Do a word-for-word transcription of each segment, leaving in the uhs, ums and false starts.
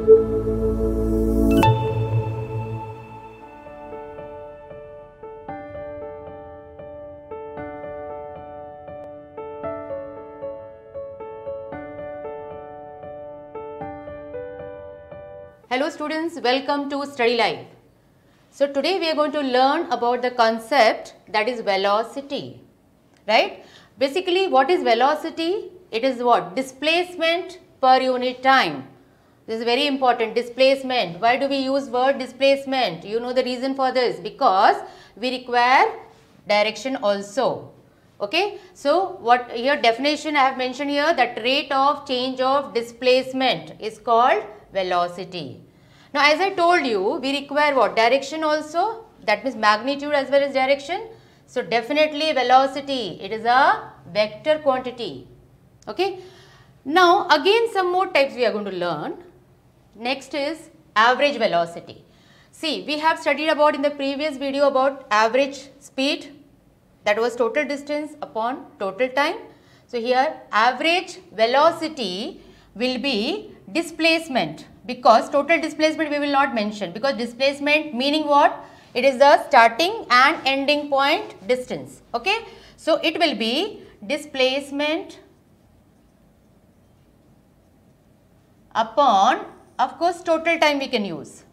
Hello students, welcome to Study Life. So today we are going to learn about the concept that is velocity, right? Basically what is velocity? It is what? Displacement per unit time. This is very important, displacement. Why do we use word displacement? You know the reason for this, because we require direction also. Okay, so what here definition I have mentioned here, that rate of change of displacement is called velocity. Now as I told you, we require what? Direction also, that means magnitude as well as direction. So definitely velocity, it is a vector quantity. Okay. Now again some more types we are going to learn. Next is average velocity. See, we have studied about in the previous video about average speed, that was total distance upon total time. So here average velocity will be displacement, because total displacement we will not mention, because displacement meaning what? It is the starting and ending point distance. Okay. So it will be displacement upon, of course, total time we can use,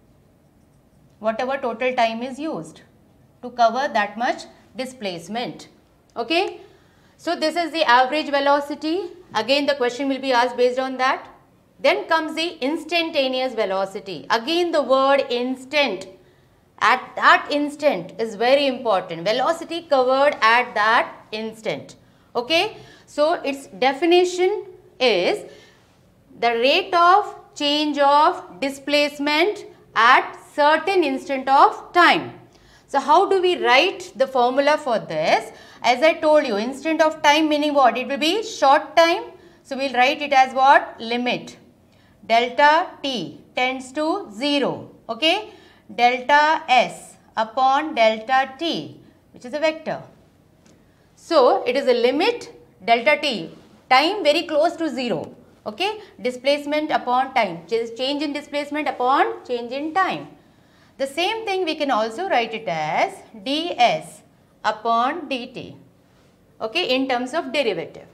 whatever total time is used to cover that much displacement. Okay. So this is the average velocity. Again the question will be asked based on that. Then comes the instantaneous velocity. Again the word instant, at that instant is very important. Velocity covered at that instant. Okay. So its definition is the rate of change of displacement at certain instant of time. So how do we write the formula for this? As I told you, instant of time meaning what? It will be short time. So we will write it as what? Limit delta t tends to zero. Okay. Delta s upon delta t, which is a vector. So it is a limit delta t, time very close to zero. Okay. Displacement upon time, change in displacement upon change in time. The same thing we can also write it as ds upon dt, okay, in terms of derivative.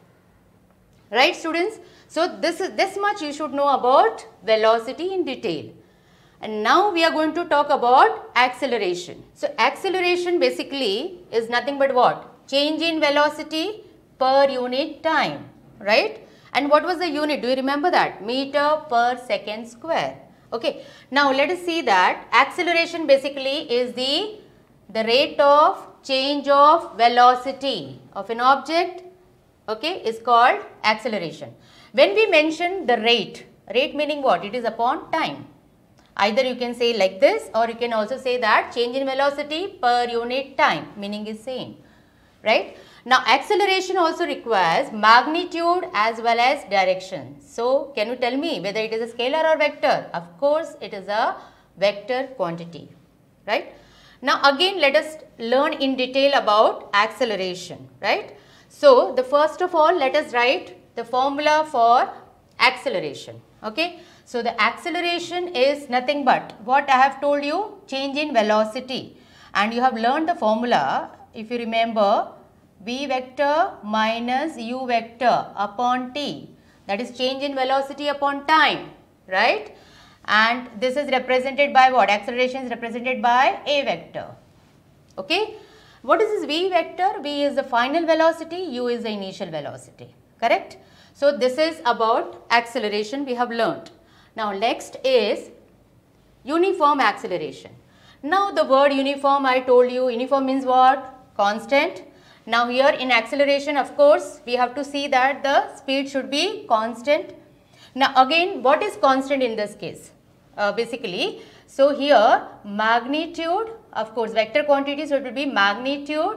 Right students? So this is this much you should know about velocity in detail. And now we are going to talk about acceleration. So acceleration basically is nothing but what? Change in velocity per unit time, right? And what was the unit? Do you remember that? Meter per second square. Okay. Now let us see that acceleration basically is the, the rate of change of velocity of an object, okay, is called acceleration. When we mention the rate, rate meaning what? It is upon time. Either you can say like this, or you can also say that change in velocity per unit time, meaning is same, right? Now acceleration also requires magnitude as well as direction. So can you tell me whether it is a scalar or vector? Of course it is a vector quantity, right? Now again let us learn in detail about acceleration, right? So the first of all let us write the formula for acceleration. Okay. So the acceleration is nothing but what I have told you, change in velocity, and you have learned the formula, if you remember, v vector minus u vector upon t, that is change in velocity upon time, right? And this is represented by what? Acceleration is represented by a vector. Okay. What is this v vector? V is the final velocity, u is the initial velocity, correct? So this is about acceleration we have learnt. Now next is uniform acceleration. Now the word uniform, I told you, uniform means what? Constant. Now here in acceleration, of course, we have to see that the speed should be constant. Now again, what is constant in this case? Uh, basically, so here magnitude, of course, vector quantity, so it will be magnitude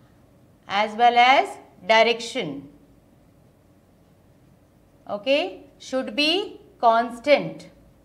as well as direction, okay, should be constant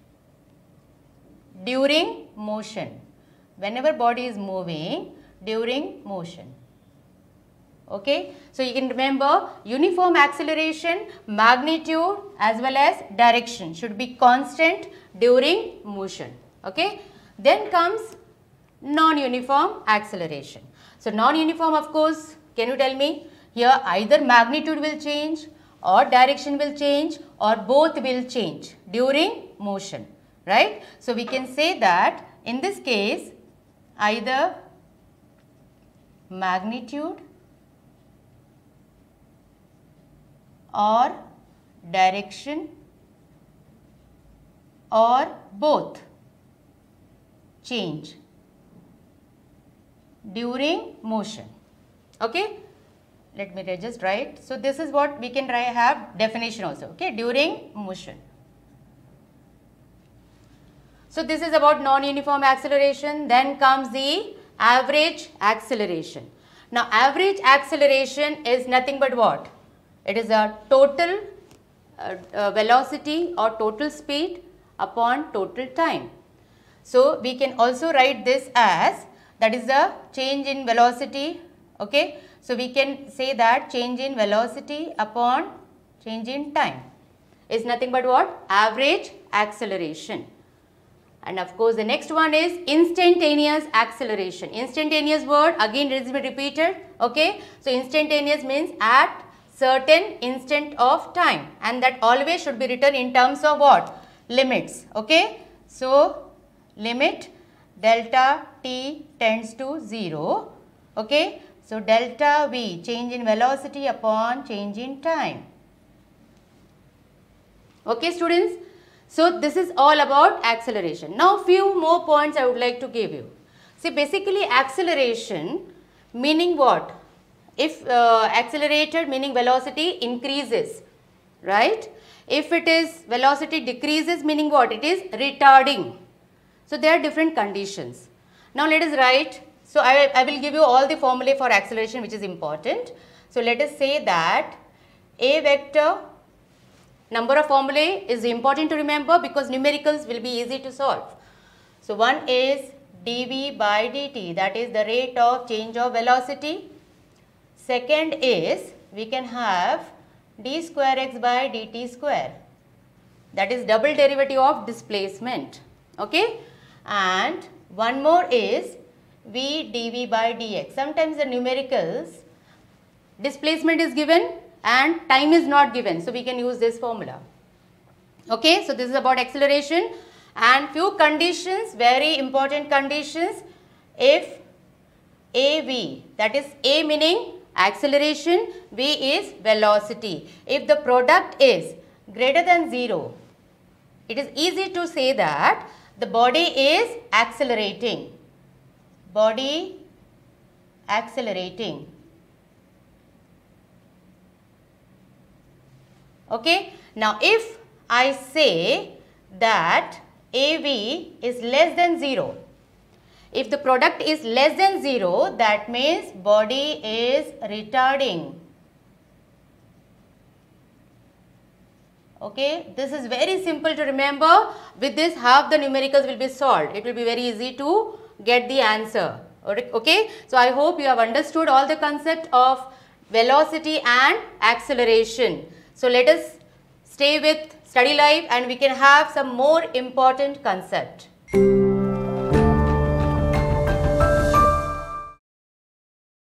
during motion, whenever body is moving during motion. Okay, so you can remember uniform acceleration, magnitude as well as direction should be constant during motion. Okay, then comes non-uniform acceleration. So non-uniform, of course, can you tell me here either magnitude will change or direction will change or both will change during motion, right? So we can say that in this case either magnitude or direction or both change during motion. Okay, let me just write. So this is what we can try have definition also. Okay, during motion. So this is about non-uniform acceleration. Then comes the average acceleration. Now average acceleration is nothing but what? It is a total uh, uh, velocity or total speed upon total time. So we can also write this as, that is the change in velocity. Okay, so we can say that change in velocity upon change in time is nothing but what? Average acceleration. And of course the next one is instantaneous acceleration. Instantaneous word again it is repeated. Okay, so instantaneous means at certain instant of time, and that always should be written in terms of what? Limits. Okay, so limit delta t tends to zero. Okay, so delta v, change in velocity upon change in time. Okay students, so this is all about acceleration. Now few more points I would like to give you. See, basically acceleration meaning what? If uh, accelerated meaning velocity increases, right? If it is velocity decreases meaning what? It is retarding. So there are different conditions. Now let us write. So I, I will give you all the formulae for acceleration which is important. So let us say that A vector, number of formulae is important to remember because numericals will be easy to solve. So one is dv by dt, that is the rate of change of velocity. Second is we can have d square x by dt square, that is double derivative of displacement. Okay, and one more is v dv by dx. Sometimes the numericals displacement is given and time is not given, so we can use this formula. Okay, so this is about acceleration and few conditions, very important conditions. If av, that is a meaning acceleration, v is velocity. If the product is greater than zero, it is easy to say that the body is accelerating. Body accelerating. Okay. Now if I say that A V is less than zero, if the product is less than zero, that means body is retarding. Okay, this is very simple to remember. With this, half the numericals will be solved. It will be very easy to get the answer. Okay, so I hope you have understood all the concept of velocity and acceleration. So let us stay with Study Live and we can have some more important concept.